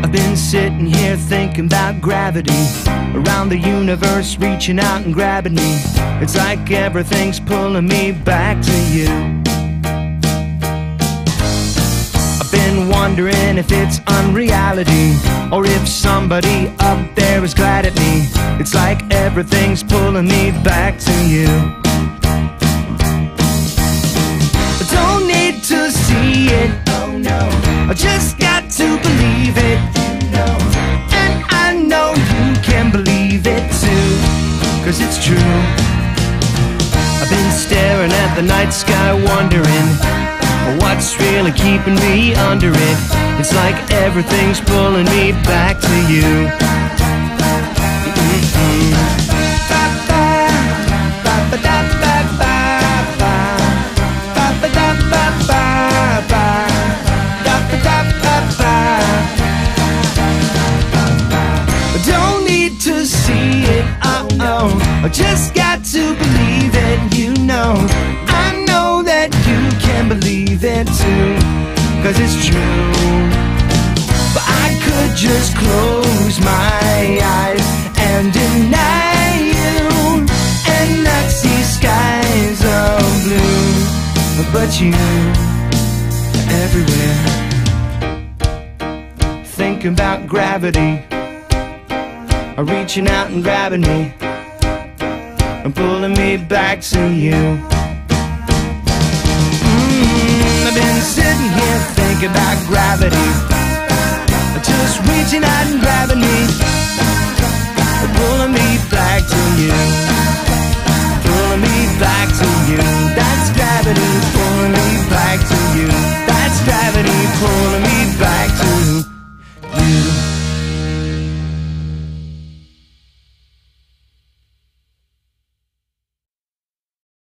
I've been sitting here thinking about gravity, around the universe reaching out and grabbing me. It's like everything's pulling me back to you. I've been wondering if it's unreality, or if somebody up there is glad at me. It's like everything's pulling me back to you. I don't need to see it, oh no, I just got to believe it, you know. And I know you can believe it too, 'cause it's true. I've been staring at the night sky wondering what's really keeping me under it. It's like everything's pulling me back to you. Don't need to see it, I just got to believe it, you know. I know that you can believe it too, 'cause it's true. But I could just close my eyes and deny you, and not see skies of blue. But you are everywhere. Thinking about gravity, reaching out and grabbing me and pulling me back to you. I've been sitting here thinking about gravity, just reaching out and grabbing me, pulling me back to you, pulling me back to you. That's gravity pulling me back to you. That's gravity pulling